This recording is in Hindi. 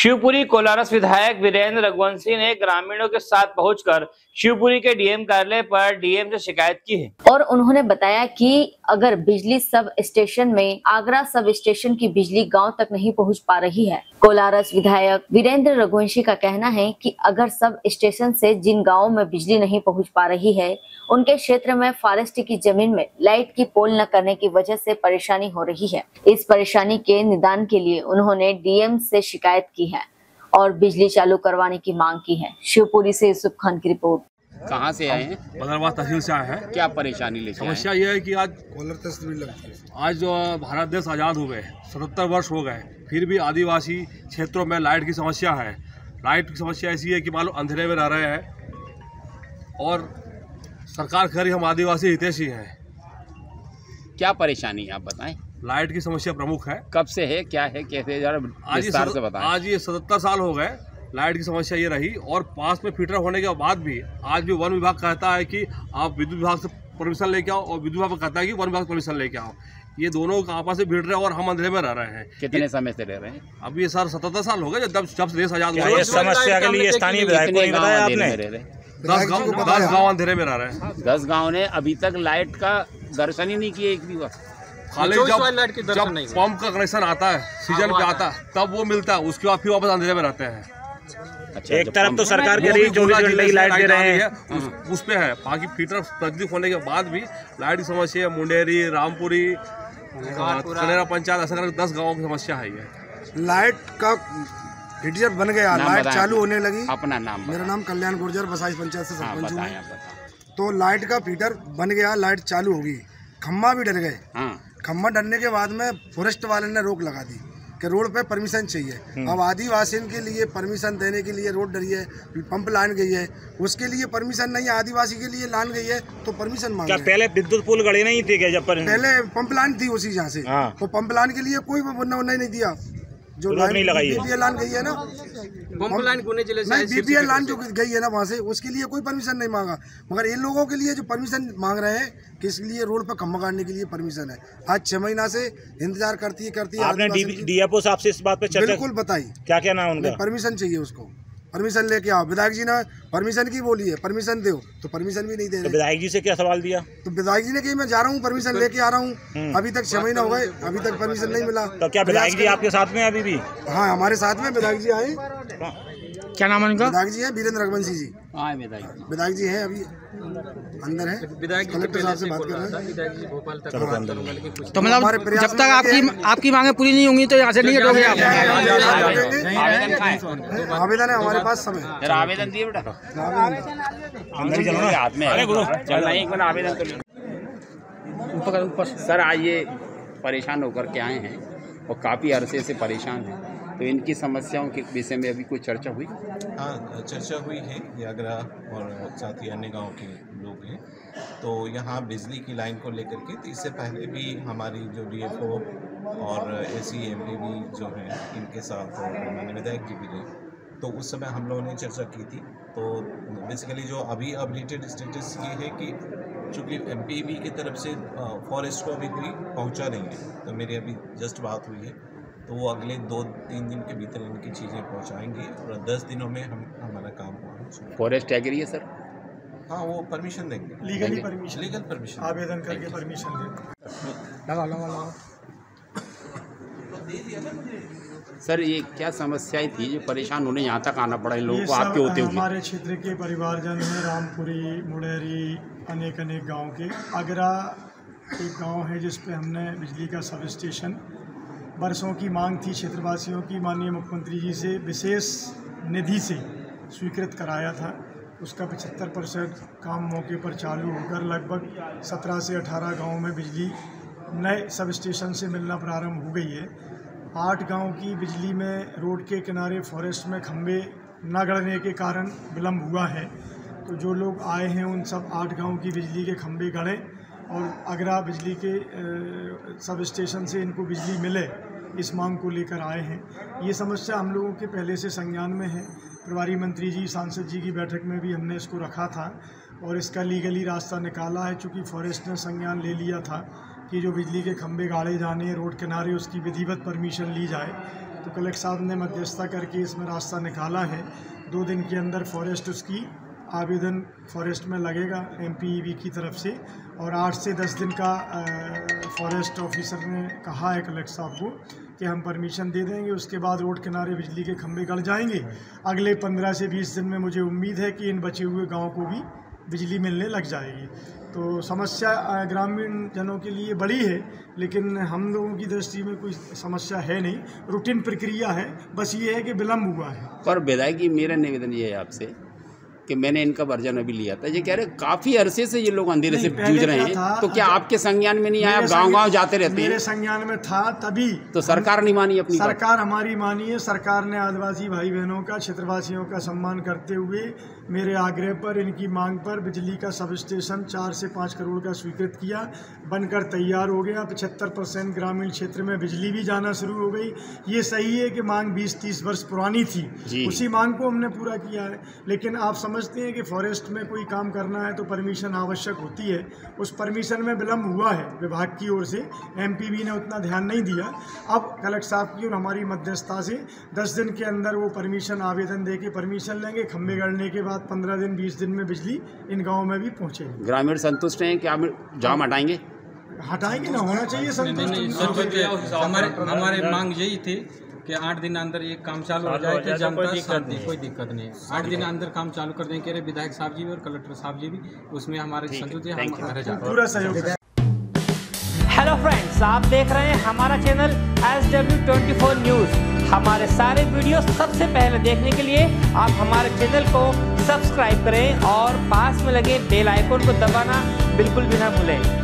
शिवपुरी कोलारस विधायक वीरेंद्र रघुवंशी ने ग्रामीणों के साथ पहुंचकर शिवपुरी के डीएम कार्यालय पर डीएम से शिकायत की है और उन्होंने बताया कि अगर बिजली सब स्टेशन में आगरा सब स्टेशन की बिजली गांव तक नहीं पहुंच पा रही है। कोलारस विधायक वीरेंद्र रघुवंशी का कहना है कि अगर सब स्टेशन से जिन गाँवों में बिजली नहीं पहुँच पा रही है, उनके क्षेत्र में फॉरेस्ट की जमीन में लाइट की पोल न करने की वजह से परेशानी हो रही है। इस परेशानी के निदान के लिए उन्होंने डीएम से शिकायत की है और बिजली चालू करवाने की मांग की है। शिवपुरी से यूसुफ खान की रिपोर्ट। कहाँ से आए हैं? बदरवास तहसील से आए हैं। क्या परेशानी लेके समस्या ये है कि आज जो भारत देश आज़ाद हो गए 77 वर्ष हो गए, फिर भी आदिवासी क्षेत्रों में लाइट की समस्या है। लाइट की समस्या ऐसी है कि मान लो अंधेरे में रह रहे हैं और सरकार कह रही हम आदिवासी हितैषी हैं। क्या परेशानी है आप बताएं? लाइट की समस्या प्रमुख है। कब से है, क्या है, कैसे, जरा विस्तार से बताएं। आज ये 77 साल हो गए, लाइट की समस्या ये रही और पास में फीडर होने के बाद भी आज भी वन विभाग कहता है कि आप विद्युत विभाग से परमिशन लेके आओ और विद्युत विभाग कहता है कि वन विभाग से परमिशन लेके आओ। ये दोनों आपस में भिड़ रहे हैं और हम अंधेरे में रह रहे हैं। कितने समय से रह रहे हैं? अब ये सर 77 साल हो गए जब से देश आजाद हुआ। ये समस्या के लिए स्थानीय विधायक को नहीं बताया आपने? 10 गाँव अंधेरे में रह रहे हैं। 10 गाँव ने अभी तक लाइट का दर्शन ही नहीं किया एक भी बार। खाली जब पंप का कनेक्शन आता है, सीजन पे आता है, तब वो मिलता है, उसके बाद फिर वापस अंधेरे में रहते हैं। अच्छा, एक तरफ तो सरकार के लिए 24 घंटे की लाइट दे रहे हैं, उस पे है। बाकी फीडर नजदीक होने के बाद भी लाइट की समस्या है। मुंडेरी, रामपुरी, कनेरा पंचायत, ऐसा करके 10 गाँवों की समस्या है। ये लाइट का फीडर बन गया, लाइट चालू होने लगी। अपना नाम? मेरा नाम कल्याण गुर्जर, बसाई पंचायत से सरपंच हूँ। तो लाइट का फीडर बन गया, लाइट चालू होगी, खम्भा भी डर गए। खम्भा डरने के बाद में फॉरेस्ट वाले ने रोक लगा दी कि रोड पे परमिशन चाहिए। अब आदिवासियों के लिए परमिशन देने के लिए रोड डरी है, पंप लाइन गई है, उसके लिए परमिशन नहीं है। आदिवासी के लिए लाइन गई है तो परमिशन मांगे। क्या पहले विद्युत पुल गड़े नहीं थे क्या? जब पहले पंप लाइन थी उसी जहाँ से, तो पंप लाइन के लिए कोई नहीं दिया। जो लाइन बीपीएल लाइन गई है ना, पंप लाइन नहीं, बीपीएल लाइन जो गई है ना वहाँ से, उसके लिए कोई परमिशन नहीं मांगा। मगर इन लोगों के लिए जो परमिशन मांग रहे हैं कि इसके लिए रोड पर खम्भा गाड़ने के लिए परमिशन है। आज 6 महीना से इंतजार करती है। आपने डीएफओ साहब से इस बात पे चर्चा बिल्कुल बताई? क्या क्या नाम उनका? परमिशन चाहिए उसको, परमिशन लेके आओ। विधायक जी ने परमिशन की बोली है, परमिशन दो, तो परमिशन भी नहीं दे रहे। तो विधायक जी से क्या सवाल दिया? तो विधायक जी ने कही मैं जा रहा हूँ, परमिशन लेके आ रहा हूँ। अभी तक 6 महीना हो गए, अभी तक परमिशन नहीं मिला। तो क्या विधायक जी आपके साथ में अभी भी? हाँ, हमारे साथ में विधायक जी आए। क्या नाम है उनका? विधायक जी है वीरेंद्र रघुवंशी जी। विधायक जी हैं, अभी अंदर है। कलेक्टर साहब से बात कर रहे हैं। तो मतलब जब तक आपकी मांगे पूरी नहीं होंगी तो यहाँ से नहीं हटोगे आप? आवेदन है हमारे पास, सब है। आवेदन दिए बेटा, हाथ में आवेदन कर। सर आज ये परेशान होकर के आए हैं और काफ़ी अरसे से परेशान हैं, तो इनकी समस्याओं के विषय में अभी कोई चर्चा हुई? हाँ, चर्चा हुई है। यागरा और साथ ही अन्य गाँव के लोग हैं, तो यहाँ बिजली की लाइन को लेकर के, तो इससे पहले भी हमारी जो डीएफओ और एसईएमपी भी जो हैं, इनके साथ मैंने विधायक जी भी रहे, तो उस समय हम लोगों ने चर्चा की थी। तो बेसिकली जो अभी अपडेटेड स्टेटस ये है कि चूँकि एमपीबी की तरफ से फॉरेस्ट को अभी कोई पहुँचा नहीं है, तो मेरी अभी जस्ट बात हुई है, तो वो अगले 2-3 दिन के भीतर इनकी चीज़ें पहुंचाएंगे और 10 दिनों में हमारा काम हुआ। फॉरेस्ट एग्री है सर? हाँ, वो परमिशन देंगे, लीगल परमिशन, आवेदन करके परमिशन देंगे। लगा सर, ये क्या समस्याएं थी जो परेशान होने यहाँ तक आना पड़ा इन लोगों को आपके होते हुए? हमारे क्षेत्र के परिवारजन हैं, रामपुरी, मुंडेरी, अनेक गाँव के। आगरा एक गाँव है जिस पे हमने बिजली का सब स्टेशन, वर्षों की मांग थी क्षेत्रवासियों की, माननीय मुख्यमंत्री जी से विशेष निधि से स्वीकृत कराया था। उसका 75% काम मौके पर चालू होकर लगभग 17 से 18 गाँव में बिजली नए सब स्टेशन से मिलना प्रारंभ हो गई है। 8 गाँव की बिजली में रोड के किनारे फॉरेस्ट में खंभे न गड़ने के कारण विलम्ब हुआ है। तो जो लोग आए हैं उन सब 8 गाँव की बिजली के खंभे गड़े और आगरा बिजली के सब स्टेशन से इनको बिजली मिले, इस मांग को लेकर आए हैं। ये समस्या हम लोगों के पहले से संज्ञान में है। प्रभारी मंत्री जी, सांसद जी की बैठक में भी हमने इसको रखा था और इसका लीगली रास्ता निकाला है। चूँकि फॉरेस्ट ने संज्ञान ले लिया था कि जो बिजली के खंभे गाड़े जाने रोड किनारे, उसकी विधिवत परमिशन ली जाए। तो कलेक्टर साहब ने मध्यस्थता करके इसमें रास्ता निकाला है। 2 दिन के अंदर फॉरेस्ट उसकी आवेदन फॉरेस्ट में लगेगा MPEB की तरफ से, और 8 से 10 दिन का फॉरेस्ट ऑफिसर ने कहा है कलेक्टर साहब को कि हम परमिशन दे देंगे। उसके बाद रोड किनारे बिजली के खंभे गड़ जाएंगे। अगले 15 से 20 दिन में मुझे उम्मीद है कि इन बचे हुए गाँव को भी बिजली मिलने लग जाएगी। तो समस्या ग्रामीण जनों के लिए बड़ी है, लेकिन हम लोगों की दृष्टि में कोई समस्या है नहीं, रूटीन प्रक्रिया है, बस ये है कि विलम्ब हुआ है। पर विधायक जी, मेरा निवेदन ये है आपसे कि मैंने इनका वर्जन अभी लिया था, ये कह रहे काफी अरसे से ये लोग अंधेरे से जूझ रहे हैं, तो क्या आपके संज्ञान में नहीं आया? गांव-गांव जाते रहते हैं। मेरे संज्ञान में था तभी तो सरकार नहीं मानी अपनी सरकार हमारी मानी है। सरकार ने आदिवासी भाई बहनों का, क्षेत्रवासियों का सम्मान करते हुए मेरे आग्रह पर, इनकी मांग पर बिजली का सब स्टेशन 4 से 5 करोड़ का स्वीकृत किया, बनकर तैयार हो गया। 75% ग्रामीण क्षेत्र में बिजली भी जाना शुरू हो गई। ये सही है कि मांग 20-30 वर्ष पुरानी थी, उसी मांग को हमने पूरा किया है। लेकिन आप समझते हैं कि फॉरेस्ट में कोई काम करना है तो परमिशन आवश्यक होती है। उस परमिशन में विलम्ब हुआ है विभाग की ओर से, MPB ने उतना ध्यान नहीं दिया। अब कलेक्टर साहब की और हमारी मध्यस्थता से 10 दिन के अंदर वो परमिशन आवेदन दे के परमिशन लेंगे। खंभे गड़ने के बाद 15 दिन 20 दिन में बिजली इन गाँव में भी पहुँचेगी। ग्रामीण संतुष्ट हैं कि आप जाम हटाएंगे? हटाएंगे ना, होना चाहिए संतुष्ट। हमारे मांग यही थी कि 8 दिन अंदर ये काम चालू हो जाए कि जनता कोई दिक्कत नहीं है। 8 दिन अंदर काम चालू कर देंगे, विधायक साहब जी भी और कलेक्टर साहब जी भी उसमें हमारे संतुष्ट है, हम घर जाते पूरा सहयोग। हेलो फ्रेंड्स, आप देख रहे हैं हमारा चैनल SW24 न्यूज़। हमारे सारे वीडियो सबसे पहले देखने के लिए आप हमारे चैनल को सब्सक्राइब करें और पास में लगे बेल आइकन को दबाना बिल्कुल भी ना भूलें।